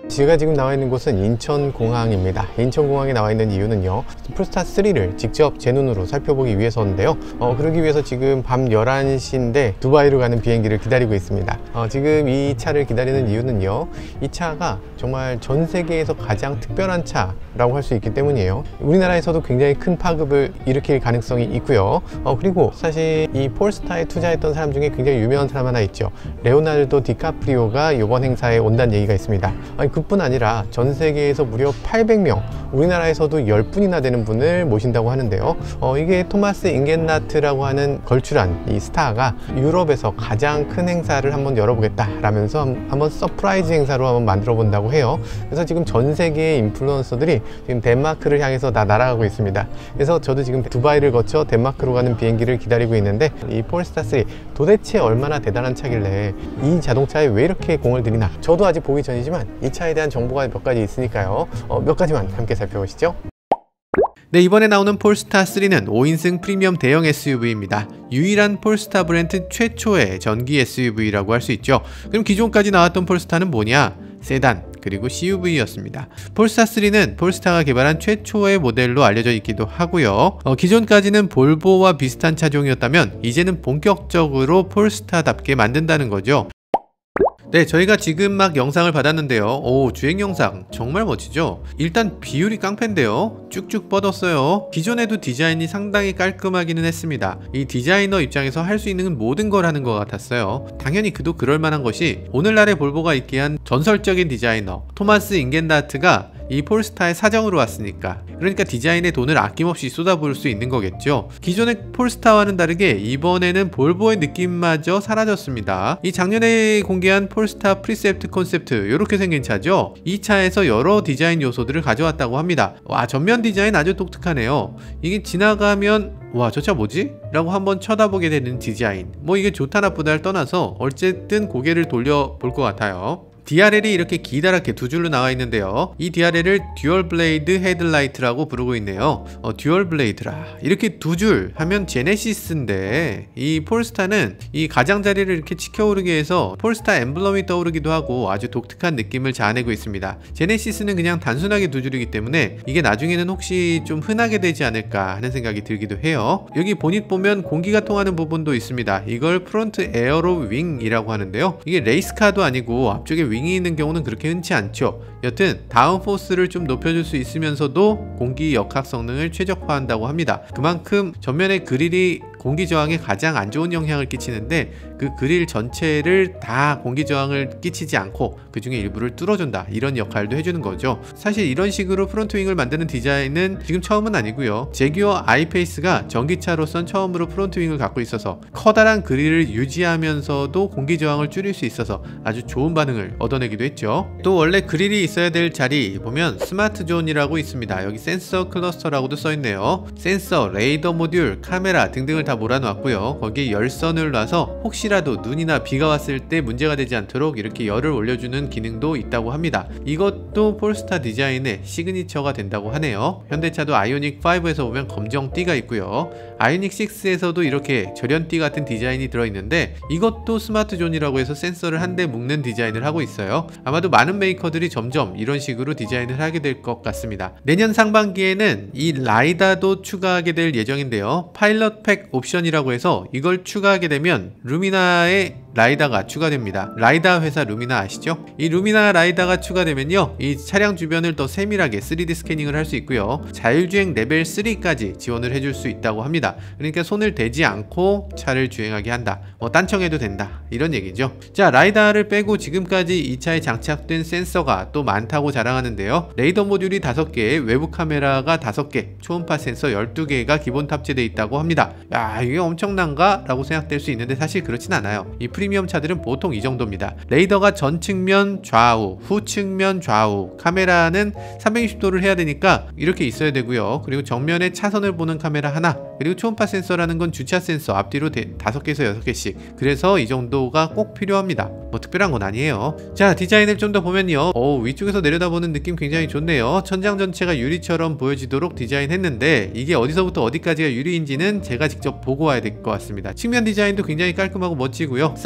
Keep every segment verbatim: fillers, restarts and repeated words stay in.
제가 지금 나와 있는 곳은 인천공항입니다. 인천공항에 나와 있는 이유는요, 폴스타 쓰리를 직접 제 눈으로 살펴보기 위해서인데요. 어, 그러기 위해서 지금 밤 열한 시인데 두바이로 가는 비행기를 기다리고 있습니다. 어, 지금 이 차를 기다리는 이유는요, 이 차가 정말 전 세계에서 가장 특별한 차라고 할 수 있기 때문이에요. 우리나라에서도 굉장히 큰 파급을 일으킬 가능성이 있고요. 어, 그리고 사실 이 폴스타에 투자했던 사람 중에 굉장히 유명한 사람 하나 있죠. 레오나르도 디카프리오가 이번 행사에 온다는 얘기가 있습니다. 아니, 그뿐 아니라 전 세계에서 무려 팔백 명, 우리나라에서도 열 분이나 되는 분을 모신다고 하는데요. 어, 이게 토마스 잉겐나트라고 하는 걸출한 이 스타가 유럽에서 가장 큰 행사를 한번 열어보겠다 라면서 한번 서프라이즈 행사로 한번 만들어 본다고 해요. 그래서 지금 전 세계의 인플루언서들이 지금 덴마크를 향해서 다 날아가고 있습니다. 그래서 저도 지금 두바이를 거쳐 덴마크로 가는 비행기를 기다리고 있는데, 이 폴스타 쓰리 도대체 얼마나 대단한 차길래 이 자동차에 왜 이렇게 공을 들이나, 저도 아직 보기 전이지만 이 차에 대한 정보가 몇 가지 있으니까요. 어, 몇 가지만 함께 살펴보시죠. 네, 이번에 나오는 폴스타 쓰리는 오 인승 프리미엄 대형 에스유브이입니다. 유일한 폴스타 브랜드 최초의 전기 에스유브이라고 할 수 있죠. 그럼 기존까지 나왔던 폴스타는 뭐냐? 세단, 그리고 씨유브이였습니다. 폴스타 쓰리는 폴스타가 개발한 최초의 모델로 알려져 있기도 하고요. 어, 기존까지는 볼보와 비슷한 차종이었다면 이제는 본격적으로 폴스타답게 만든다는 거죠. 네, 저희가 지금 막 영상을 받았는데요. 오, 주행 영상 정말 멋지죠? 일단 비율이 깡패인데요. 쭉쭉 뻗었어요. 기존에도 디자인이 상당히 깔끔하기는 했습니다. 이 디자이너 입장에서 할 수 있는 모든 걸 하는 것 같았어요. 당연히 그도 그럴 만한 것이 오늘날의 볼보가 있게 한 전설적인 디자이너 토마스 잉겐다트가 이 폴스타의 사정으로 왔으니까, 그러니까 디자인에 돈을 아낌없이 쏟아부을 수 있는 거겠죠. 기존의 폴스타와는 다르게 이번에는 볼보의 느낌마저 사라졌습니다. 이 작년에 공개한 폴스타 프리셉트 콘셉트, 이렇게 생긴 차죠. 이 차에서 여러 디자인 요소들을 가져왔다고 합니다. 와, 전면 디자인 아주 독특하네요. 이게 지나가면 와, 저 차 뭐지? 라고 한번 쳐다보게 되는 디자인. 뭐 이게 좋다 나쁘다를 떠나서 어쨌든 고개를 돌려볼 것 같아요. 디알엘이 이렇게 기다랗게 두 줄로 나와 있는데요. 이 디알엘을 듀얼 블레이드 헤드라이트라고 부르고 있네요. 어, 듀얼 블레이드라. 이렇게 두 줄 하면 제네시스인데, 이 폴스타는 이 가장자리를 이렇게 치켜오르게 해서 폴스타 엠블럼이 떠오르기도 하고 아주 독특한 느낌을 자아내고 있습니다. 제네시스는 그냥 단순하게 두 줄이기 때문에 이게 나중에는 혹시 좀 흔하게 되지 않을까 하는 생각이 들기도 해요. 여기 보닛 보면 공기가 통하는 부분도 있습니다. 이걸 프론트 에어로 윙이라고 하는데요. 이게 레이스카도 아니고 앞쪽에 윙이 있는 경우는 그렇게 흔치 않죠. 여튼 다운포스를 좀 높여줄 수 있으면서도 공기 역학 성능을 최적화한다고 합니다. 그만큼 전면의 그릴이 공기 저항에 가장 안 좋은 영향을 끼치는데, 그 그릴 전체를 다 공기 저항을 끼치지 않고 그 중에 일부를 뚫어준다, 이런 역할도 해주는 거죠. 사실 이런 식으로 프론트 윙을 만드는 디자인은 지금 처음은 아니고요. 제규어 아이페이스가 전기차로선 처음으로 프론트 윙을 갖고 있어서 커다란 그릴을 유지하면서도 공기 저항을 줄일 수 있어서 아주 좋은 반응을 얻어내기도 했죠. 또 원래 그릴이 있어야 될 자리 보면 스마트 존이라고 있습니다. 여기 센서 클러스터라고도 써있네요. 센서, 레이더 모듈, 카메라 등등을 다 몰아놨고요. 거기에 열선을 놔서 혹시라도 눈이나 비가 왔을 때 문제가 되지 않도록 이렇게 열을 올려주는 기능도 있다고 합니다. 이것도 폴스타 디자인의 시그니처가 된다고 하네요. 현대차도 아이오닉 파이브에서 보면 검정띠가 있고요. 아이오닉 식스에서도 이렇게 절연띠 같은 디자인이 들어있는데, 이것도 스마트 존이라고 해서 센서를 한 대 묶는 디자인을 하고 있어요. 아마도 많은 메이커들이 점점 이런 식으로 디자인을 하게 될 것 같습니다. 내년 상반기에는 이 라이다도 추가하게 될 예정인데요. 파일럿 팩 옵션이라고 해서 이걸 추가하게 되면 루미나의 라이다가 추가됩니다. 라이다 회사 루미나 아시죠? 이 루미나 라이다가 추가되면요, 이 차량 주변을 더 세밀하게 쓰리디 스캐닝을 할 수 있고요. 자율주행 레벨 쓰리까지 지원을 해줄 수 있다고 합니다. 그러니까 손을 대지 않고 차를 주행하게 한다, 뭐 딴청해도 된다, 이런 얘기죠. 자, 라이다를 빼고 지금까지 이 차에 장착된 센서가 또 많다고 자랑하는데요. 레이더 모듈이 다섯 개, 외부 카메라가 다섯 개, 초음파 센서 열두 개가 기본 탑재되어 있다고 합니다. 야, 이게 엄청난가? 라고 생각될 수 있는데 사실 그렇진 않아요. 이 프리미엄 차들은 보통 이 정도입니다. 레이더가 전 측면 좌우, 후 측면 좌우, 카메라는 삼백육십 도를 해야 되니까 이렇게 있어야 되고요. 그리고 정면에 차선을 보는 카메라 하나, 그리고 초음파 센서라는 건 주차 센서 앞뒤로 다섯 개에서 여섯 개씩, 그래서 이 정도가 꼭 필요합니다. 뭐 특별한 건 아니에요. 자, 디자인을 좀 더 보면요, 오, 위쪽에서 내려다보는 느낌 굉장히 좋네요. 천장 전체가 유리처럼 보여지도록 디자인했는데, 이게 어디서부터 어디까지가 유리인지는 제가 직접 보고 와야 될 것 같습니다. 측면 디자인도 굉장히 깔끔하고 멋지고요. 사이드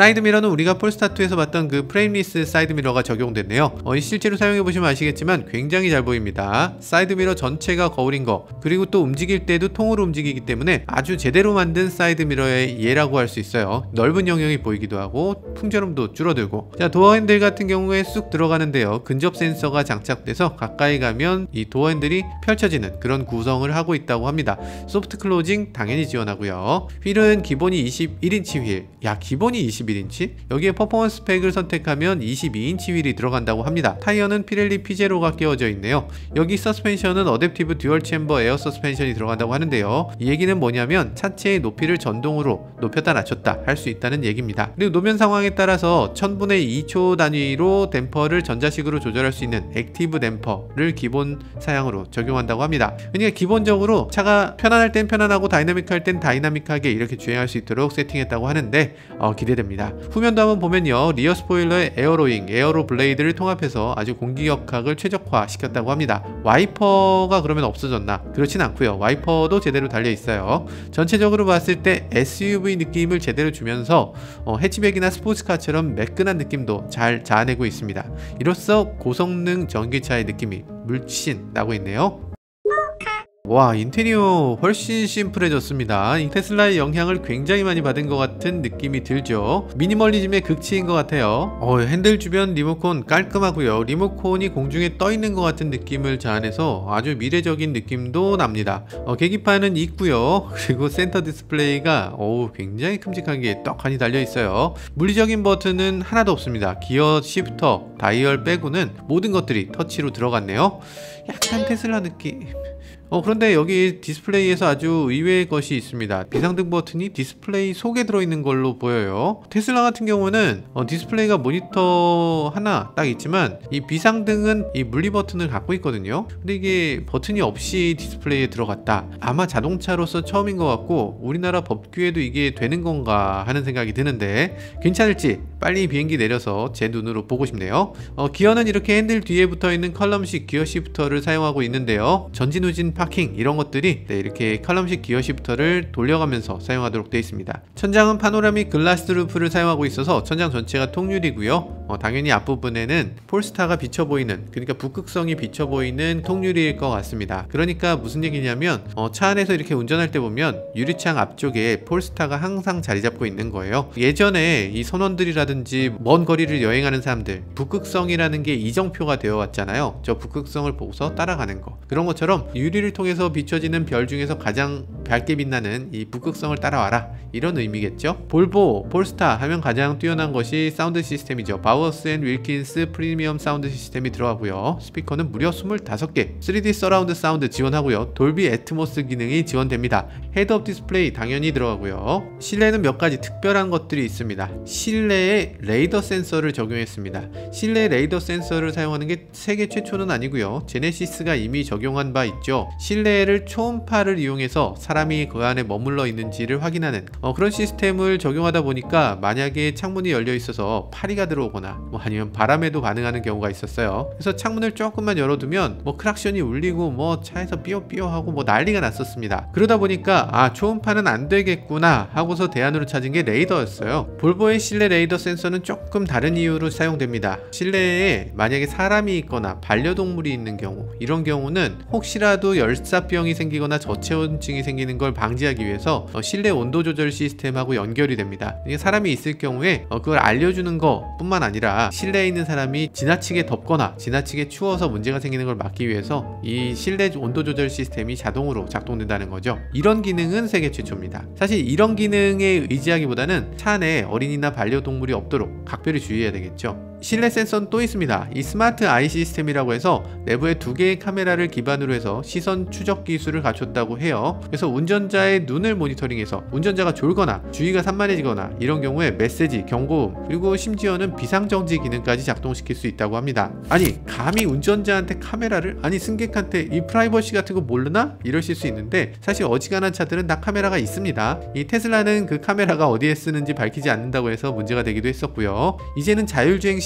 사이드미러는 우리가 폴스타투에서 봤던 그 프레임리스 사이드미러가 적용됐네요. 어, 실제로 사용해보시면 아시겠지만 굉장히 잘 보입니다. 사이드미러 전체가 거울인 거, 그리고 또 움직일 때도 통으로 움직이기 때문에 아주 제대로 만든 사이드미러의 예라고 할 수 있어요. 넓은 영역이 보이기도 하고 풍절음도 줄어들고. 자, 도어 핸들 같은 경우에 쑥 들어가는데요. 근접 센서가 장착돼서 가까이 가면 이 도어 핸들이 펼쳐지는 그런 구성을 하고 있다고 합니다. 소프트 클로징 당연히 지원하고요. 휠은 기본이 이십일 인치 휠. 야, 기본이 이십일 인치? 여기에 퍼포먼스 스펙을 선택하면 이십이 인치 휠이 들어간다고 합니다. 타이어는 피렐리 피제로가 끼워져 있네요. 여기 서스펜션은 어댑티브 듀얼 챔버 에어 서스펜션이 들어간다고 하는데요. 이 얘기는 뭐냐면 차체의 높이를 전동으로 높였다 낮췄다 할 수 있다는 얘기입니다. 그리고 노면 상황에 따라서 천분의 이 초 단위로 댐퍼를 전자식으로 조절할 수 있는 액티브 댐퍼를 기본 사양으로 적용한다고 합니다. 그러니까 기본적으로 차가 편안할 땐 편안하고 다이나믹할 땐 다이나믹하게 이렇게 주행할 수 있도록 세팅했다고 하는데 어, 기대됩니다. 후면도 한번 보면요. 리어 스포일러에 에어로잉, 에어로 블레이드를 통합해서 아주 공기역학을 최적화 시켰다고 합니다. 와이퍼가 그러면 없어졌나? 그렇진 않고요. 와이퍼도 제대로 달려 있어요. 전체적으로 봤을 때 에스유브이 느낌을 제대로 주면서 어, 해치백이나 스포츠카처럼 매끈한 느낌도 잘 자아내고 있습니다. 이로써 고성능 전기차의 느낌이 물씬 나고 있네요. 와, 인테리어 훨씬 심플해졌습니다. 이 테슬라의 영향을 굉장히 많이 받은 것 같은 느낌이 들죠. 미니멀리즘의 극치인 것 같아요. 어, 핸들 주변 리모컨 깔끔하고요. 리모컨이 공중에 떠 있는 것 같은 느낌을 자아내서 아주 미래적인 느낌도 납니다. 어, 계기판은 있고요. 그리고 센터 디스플레이가 어우, 굉장히 큼직한 게 떡하니 달려 있어요. 물리적인 버튼은 하나도 없습니다. 기어, 시프터, 다이얼 빼고는 모든 것들이 터치로 들어갔네요. 약간 테슬라 느낌. 어, 그런데 여기 디스플레이에서 아주 의외의 것이 있습니다. 비상등 버튼이 디스플레이 속에 들어있는 걸로 보여요. 테슬라 같은 경우는 어, 디스플레이가 모니터 하나 딱 있지만 이 비상등은 이 물리 버튼을 갖고 있거든요. 근데 이게 버튼이 없이 디스플레이에 들어갔다. 아마 자동차로서 처음인 것 같고 우리나라 법규에도 이게 되는 건가 하는 생각이 드는데 괜찮을지 빨리 비행기 내려서 제 눈으로 보고 싶네요. 어, 기어는 이렇게 핸들 뒤에 붙어있는 컬럼식 기어 시프터를 사용하고 있는데요. 전진후진 파킹 이런 것들이 네, 이렇게 컬럼식 기어 시프터를 돌려가면서 사용하도록 되어 있습니다. 천장은 파노라믹 글라스 루프를 사용하고 있어서 천장 전체가 통유리고요. 어, 당연히 앞부분에는 폴스타가 비쳐 보이는, 그러니까 북극성이 비쳐 보이는 통유리일 것 같습니다. 그러니까 무슨 얘기냐면 어, 차 안에서 이렇게 운전할 때 보면 유리창 앞쪽에 폴스타가 항상 자리 잡고 있는 거예요. 예전에 이 선원들이라든지 먼 거리를 여행하는 사람들, 북극성이라는 게 이정표가 되어 왔잖아요. 저 북극성을 보고서 따라가는 거. 그런 것처럼 유리를 통해서 비춰지는 별 중에서 가장 밝게 빛나는 이 북극성을 따라와라, 이런 의미겠죠. 볼보, 폴스타 하면 가장 뛰어난 것이 사운드 시스템이죠. 바우어스 앤 윌킨스 프리미엄 사운드 시스템이 들어가고요. 스피커는 무려 스물다섯 개, 쓰리디 서라운드 사운드 지원하고요. 돌비 애트모스 기능이 지원됩니다. 헤드업 디스플레이 당연히 들어가고요. 실내는 몇 가지 특별한 것들이 있습니다. 실내에 레이더 센서를 적용했습니다. 실내 레이더 센서를 사용하는 게 세계 최초는 아니고요. 제네시스가 이미 적용한 바 있죠. 실내를 초음파를 이용해서 사람이 그 안에 머물러 있는지를 확인하는 어, 그런 시스템을 적용하다 보니까 만약에 창문이 열려 있어서 파리가 들어오거나 뭐 아니면 바람에도 반응하는 경우가 있었어요. 그래서 창문을 조금만 열어두면 뭐 크락션이 울리고 뭐 차에서 삐어삐어 하고 뭐 난리가 났었습니다. 그러다 보니까 아, 초음파는 안 되겠구나 하고서 대안으로 찾은 게 레이더였어요. 볼보의 실내 레이더 센서는 조금 다른 이유로 사용됩니다. 실내에 만약에 사람이 있거나 반려동물이 있는 경우, 이런 경우는 혹시라도 열사병이 생기거나 저체온증이 생기는 걸 방지하기 위해서 어, 실내 온도 조절 시스템하고 연결이 됩니다. 이게 사람이 있을 경우에 어, 그걸 알려주는 거 뿐만 아니라 실내에 있는 사람이 지나치게 덥거나 지나치게 추워서 문제가 생기는 걸 막기 위해서 이 실내 온도 조절 시스템이 자동으로 작동된다는 거죠. 이런 기능은 세계 최초입니다. 사실 이런 기능에 의지하기보다는 차 안에 어린이나 반려동물이 없도록 각별히 주의해야 되겠죠. 실내 센서는 또 있습니다. 이 스마트 아이 시스템이라고 해서 내부에 두 개의 카메라를 기반으로 해서 시선 추적 기술을 갖췄다고 해요. 그래서 운전자의 눈을 모니터링해서 운전자가 졸거나 주의가 산만해지거나 이런 경우에 메시지, 경고음, 그리고 심지어는 비상정지 기능까지 작동시킬 수 있다고 합니다. 아니, 감히 운전자한테 카메라를? 아니, 승객한테 이 프라이버시 같은 거 모르나? 이러실 수 있는데 사실 어지간한 차들은 다 카메라가 있습니다. 이 테슬라는 그 카메라가 어디에 쓰는지 밝히지 않는다고 해서 문제가 되기도 했었고요. 이제는 자율주행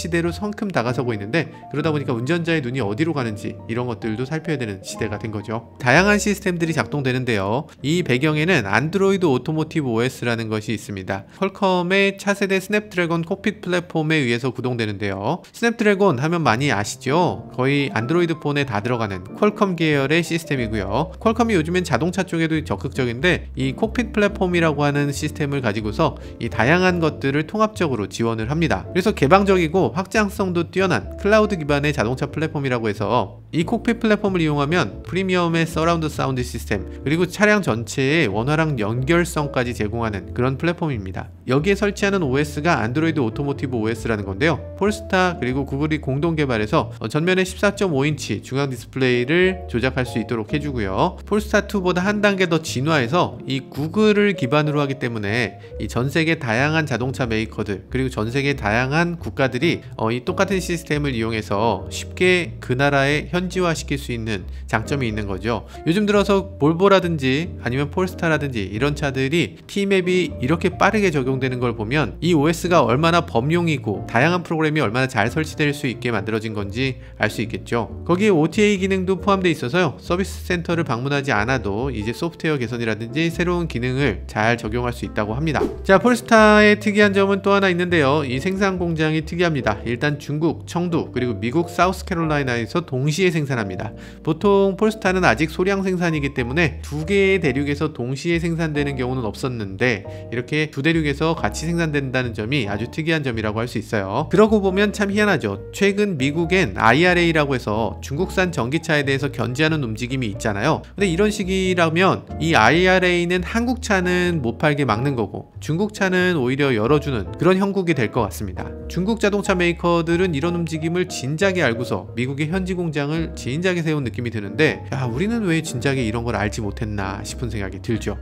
시대로 성큼 다가서고 있는데, 그러다 보니까 운전자의 눈이 어디로 가는지 이런 것들도 살펴야 되는 시대가 된 거죠. 다양한 시스템들이 작동되는데요. 이 배경에는 안드로이드 오토모티브 오에스라는 것이 있습니다. 퀄컴의 차세대 스냅드래곤 콕핏 플랫폼에 의해서 구동되는데요. 스냅드래곤 하면 많이 아시죠? 거의 안드로이드 폰에 다 들어가는 퀄컴 계열의 시스템이고요. 퀄컴이 요즘엔 자동차 쪽에도 적극적인데 이 콕핏 플랫폼이라고 하는 시스템을 가지고서 이 다양한 것들을 통합적으로 지원을 합니다. 그래서 개방적이고 확장성도 뛰어난 클라우드 기반의 자동차 플랫폼이라고 해서 이 콕핏 플랫폼을 이용하면 프리미엄의 서라운드 사운드 시스템, 그리고 차량 전체의 원활한 연결성까지 제공하는 그런 플랫폼입니다. 여기에 설치하는 오에스가 안드로이드 오토모티브 오에스라는 건데요. 폴스타 그리고 구글이 공동 개발해서 전면에 십사 점 오 인치 중앙 디스플레이를 조작할 수 있도록 해주고요. 폴스타 투보다 한 단계 더 진화해서 이 구글을 기반으로 하기 때문에 이 전 세계 다양한 자동차 메이커들, 그리고 전 세계 다양한 국가들이 어, 이 똑같은 시스템을 이용해서 쉽게 그 나라에 현지화 시킬 수 있는 장점이 있는 거죠. 요즘 들어서 볼보라든지 아니면 폴스타라든지 이런 차들이 T맵이 이렇게 빠르게 적용되는 걸 보면 이 오에스가 얼마나 범용이고 다양한 프로그램이 얼마나 잘 설치될 수 있게 만들어진 건지 알 수 있겠죠. 거기에 오티에이 기능도 포함되어 있어서요. 서비스 센터를 방문하지 않아도 이제 소프트웨어 개선이라든지 새로운 기능을 잘 적용할 수 있다고 합니다. 자, 폴스타의 특이한 점은 또 하나 있는데요. 이 생산 공장이 특이합니다. 일단 중국 청두 그리고 미국 사우스캐롤라이나에서 동시에 생산합니다. 보통 폴스타는 아직 소량 생산이기 때문에 두 개의 대륙에서 동시에 생산되는 경우는 없었는데 이렇게 두 대륙에서 같이 생산된다는 점이 아주 특이한 점이라고 할 수 있어요. 그러고 보면 참 희한하죠. 최근 미국엔 아이알에이라고 해서 중국산 전기차에 대해서 견제하는 움직임이 있잖아요. 근데 이런 식이라면 이 아이알에이는 한국 차는 못 팔게 막는 거고 중국 차는 오히려 열어주는 그런 형국이 될 것 같습니다. 중국 자동차 메이커들은 이런 움직임을 진작에 알고서 미국의 현지 공장을 진작에 세운 느낌이 드는데, 야, 우리는 왜 진작에 이런 걸 알지 못했나 싶은 생각이 들죠.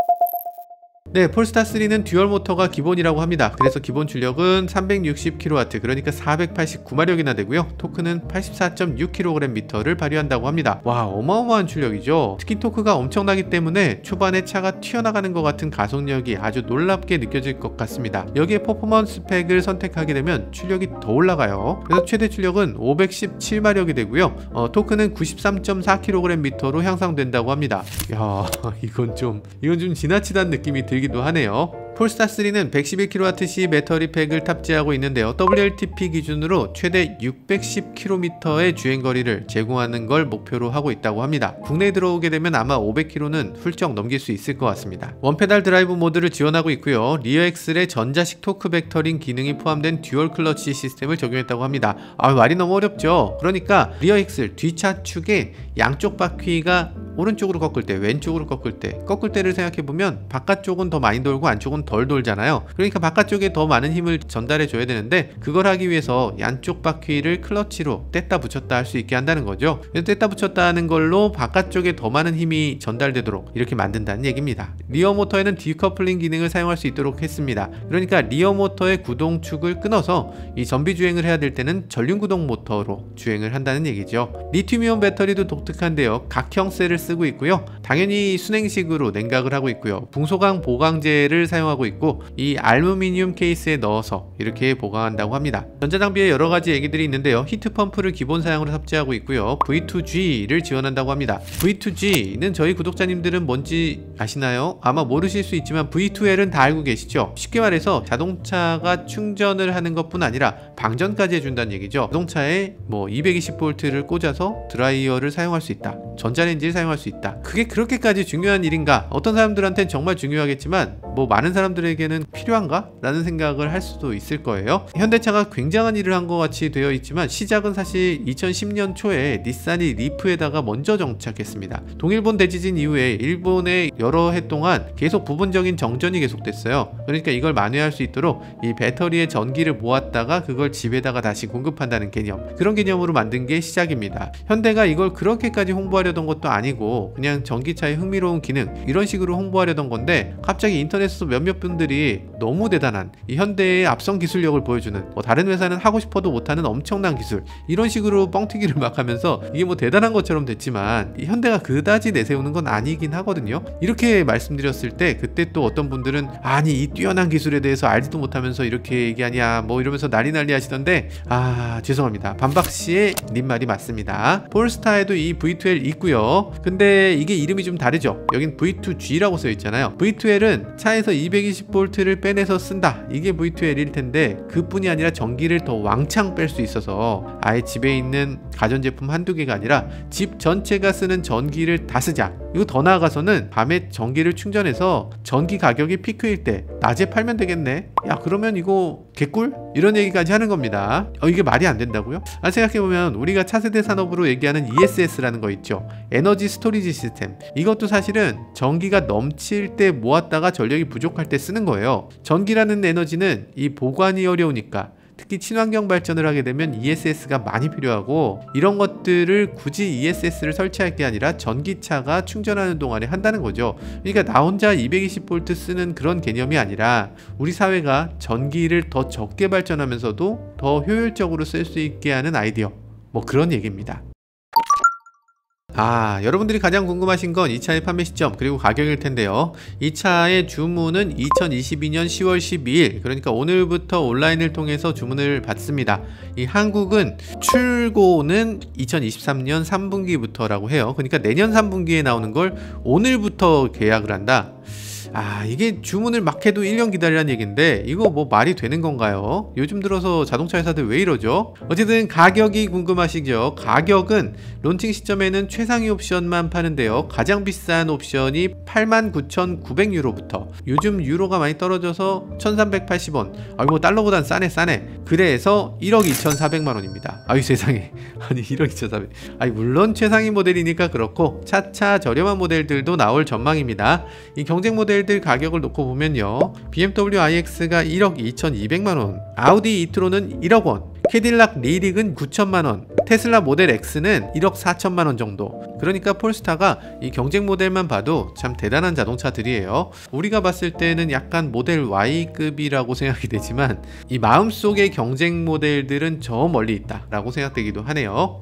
네, 폴스타 쓰리는 듀얼 모터가 기본이라고 합니다. 그래서 기본 출력은 삼백육십 킬로와트, 그러니까 사백팔십구 마력이나 되고요. 토크는 팔십사 점 육 킬로그램미터를 발휘한다고 합니다. 와, 어마어마한 출력이죠. 특히 토크가 엄청나기 때문에 초반에 차가 튀어나가는 것 같은 가속력이 아주 놀랍게 느껴질 것 같습니다. 여기에 퍼포먼스 팩을 선택하게 되면 출력이 더 올라가요. 그래서 최대 출력은 오백십칠 마력이 되고요. 어, 토크는 구십삼 점 사 킬로그램미터로 향상된다고 합니다. 야, 이건 좀 이건 좀 지나치다는 느낌이 들 기도 하네요. 폴스타 쓰리는 백십일 킬로와트시 배터리 팩을 탑재하고 있는데요. 더블유엘티피 기준으로 최대 육백십 킬로미터의 주행거리를 제공하는 걸 목표로 하고 있다고 합니다. 국내에 들어오게 되면 아마 오백 킬로미터는 훌쩍 넘길 수 있을 것 같습니다. 원페달 드라이브 모드를 지원하고 있고요. 리어 엑셀에 전자식 토크 벡터링 기능이 포함된 듀얼 클러치 시스템을 적용했다고 합니다. 아, 말이 너무 어렵죠. 그러니까 리어 엑셀 뒷차축에 양쪽 바퀴가 오른쪽으로 꺾을 때, 왼쪽으로 꺾을 때, 꺾을 때를 생각해보면 바깥쪽은 더 많이 돌고 안쪽은 덜 돌잖아요. 그러니까 바깥쪽에 더 많은 힘을 전달해 줘야 되는데 그걸 하기 위해서 양쪽 바퀴를 클러치로 뗐다 붙였다 할 수 있게 한다는 거죠. 뗐다 붙였다 하는 걸로 바깥쪽에 더 많은 힘이 전달되도록 이렇게 만든다는 얘기입니다. 리어 모터에는 디커플링 기능을 사용할 수 있도록 했습니다. 그러니까 리어 모터의 구동축을 끊어서 이 전비 주행을 해야 될 때는 전륜 구동 모터로 주행을 한다는 얘기죠. 리튬이온 배터리도 독특한데요. 각형 셀을 쓰고 있고요. 당연히 순행식으로 냉각을 하고 있고요. 붕소강 보강제를 사용하고 있고 이 알루미늄 케이스에 넣어서 이렇게 보강한다고 합니다. 전자장비에 여러가지 얘기들이 있는데요. 히트펌프를 기본 사양으로 탑재하고 있고요. 브이 투 지를 지원한다고 합니다. 브이 투 지는 저희 구독자님들은 뭔지 아시나요? 아마 모르실 수 있지만 브이 투 엘은 다 알고 계시죠? 쉽게 말해서 자동차가 충전을 하는 것뿐 아니라 방전까지 해준다는 얘기죠. 자동차에 뭐 이백이십 볼트를 꽂아서 드라이어를 사용할 수 있다. 전자레인지를 사용할 수 있다. 그게 그렇게까지 중요한 일인가? 어떤 사람들한테는 정말 중요하겠지만 뭐 많은 사람들에게는 필요한가? 라는 생각을 할 수도 있을 거예요. 현대차가 굉장한 일을 한 것 같이 되어 있지만 시작은 사실 이천십 년 초에 닛산이 리프에다가 먼저 정착했습니다. 동일본 대지진 이후에 일본의 여러 해 동안 계속 부분적인 정전이 계속됐어요. 그러니까 이걸 만회할 수 있도록 이 배터리에 전기를 모았다가 그걸 집에다가 다시 공급한다는 개념, 그런 개념으로 만든 게 시작입니다. 현대가 이걸 그렇게까지 홍보하려던 것도 아니고 식으로 그냥 전기차의 흥미로운 기능 이런 식으로 홍보하려던 건데 갑자기 인터넷에서 몇몇 분들이 너무 대단한 이 현대의 앞선 기술력을 보여주는 뭐 다른 회사는 하고 싶어도 못하는 엄청난 기술 이런 식으로 뻥튀기를 막 하면서 이게 뭐 대단한 것처럼 됐지만 이 현대가 그다지 내세우는 건 아니긴 하거든요. 이렇게 말씀드렸을 때 그때 또 어떤 분들은 아니 이 뛰어난 기술에 대해서 알지도 못하면서 이렇게 얘기하냐 뭐 이러면서 난리 난리 하시던데 아 죄송합니다. 반박씨의 님 말이 맞습니다. 폴스타에도 이 브이 투 엘 있고요. 근데 이게 이름이 좀 다르죠. 여긴 브이 투 지라고 써 있잖아요. 브이 투 엘은 차에서 이백이십 볼트를 빼내서 쓴다. 이게 브이 투 엘일 텐데 그뿐이 아니라 전기를 더 왕창 뺄 수 있어서 아예 집에 있는 가전제품 한두 개가 아니라 집 전체가 쓰는 전기를 다 쓰자. 이거 더 나아가서는 밤에 전기를 충전해서 전기 가격이 피크일 때 낮에 팔면 되겠네. 야 그러면 이거 개꿀? 이런 얘기까지 하는 겁니다. 어 이게 말이 안 된다고요? 아 생각해보면 우리가 차세대 산업으로 얘기하는 이 에스 에스라는 거 있죠. 에너지 스토리지 시스템. 이것도 사실은 전기가 넘칠 때 모았다가 전력이 부족할 때 쓰는 거예요. 전기라는 에너지는 이 보관이 어려우니까 특히 친환경 발전을 하게 되면 이 에스 에스가 많이 필요하고 이런 것들을 굳이 이 에스 에스를 설치할 게 아니라 전기차가 충전하는 동안에 한다는 거죠. 그러니까 나 혼자 이백이십 볼트 쓰는 그런 개념이 아니라 우리 사회가 전기를 더 적게 발전하면서도 더 효율적으로 쓸 수 있게 하는 아이디어 뭐 그런 얘기입니다. 아 여러분들이 가장 궁금하신 건 이 차의 판매 시점 그리고 가격일 텐데요. 이 차의 주문은 이천이십이 년 시월 십이일 그러니까 오늘부터 온라인을 통해서 주문을 받습니다. 이 한국은 출고는 이천이십삼 년 삼 분기부터라고 해요. 그러니까 내년 삼 분기에 나오는 걸 오늘부터 계약을 한다. 아 이게 주문을 막 해도 일 년 기다리라는 얘기인데 이거 뭐 말이 되는 건가요? 요즘 들어서 자동차 회사들 왜 이러죠? 어쨌든 가격이 궁금하시죠? 가격은 론칭 시점에는 최상위 옵션만 파는데요. 가장 비싼 옵션이 팔만 구천구백 유로부터 요즘 유로가 많이 떨어져서 천삼백팔십 원 아 뭐 달러보단 싸네 싸네 그래서 일억 이천사백만 원입니다. 아유 세상에 아니 일억 이천사백 아니 물론 최상위 모델이니까 그렇고 차차 저렴한 모델들도 나올 전망입니다. 이 경쟁 모델 들 가격을 놓고 보면요. 비 엠 더블유 아이 엑스가 일억 이천이백만 원, 아우디 이트론은 일억 원, 캐딜락 리릭은 구천만 원, 테슬라 모델 X는 일억 사천만 원 정도. 그러니까 폴스타가 이 경쟁 모델만 봐도 참 대단한 자동차들이에요. 우리가 봤을 때는 약간 모델 Y급이라고 생각이 되지만 이 마음속의 경쟁 모델들은 저 멀리 있다 라고 생각되기도 하네요.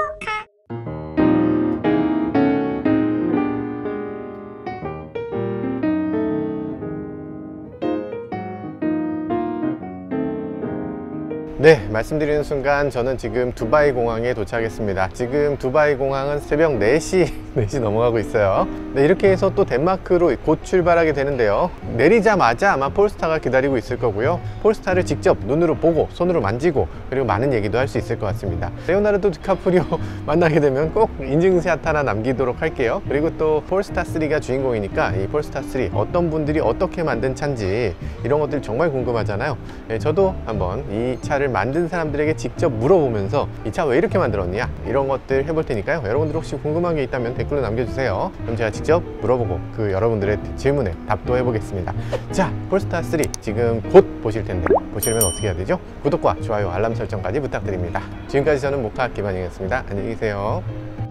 네, 말씀드리는 순간 저는 지금 두바이 공항에 도착했습니다. 지금 두바이 공항은 새벽 네 시, 네 시 넘어가고 있어요. 네, 이렇게 해서 또 덴마크로 곧 출발하게 되는데요. 내리자마자 아마 폴스타가 기다리고 있을 거고요. 폴스타를 직접 눈으로 보고 손으로 만지고 그리고 많은 얘기도 할 수 있을 것 같습니다. 레오나르도 디카프리오 만나게 되면 꼭 인증샷 하나 남기도록 할게요. 그리고 또 폴스타 쓰리가 주인공이니까 이 폴스타 쓰리 어떤 분들이 어떻게 만든 차인지 이런 것들 정말 궁금하잖아요. 네, 저도 한번 이 차를 만든 사람들에게 직접 물어보면서 이 차 왜 이렇게 만들었냐 이런 것들 해볼 테니까요. 여러분들 혹시 궁금한 게 있다면 댓글로 남겨주세요. 그럼 제가 직접 물어보고 그 여러분들의 질문에 답도 해보겠습니다. 자, 폴스타 쓰리 지금 곧 보실 텐데 보시려면 어떻게 해야 되죠? 구독과 좋아요 알람 설정까지 부탁드립니다. 지금까지 저는 모카 김한영이었습니다. 안녕히 계세요.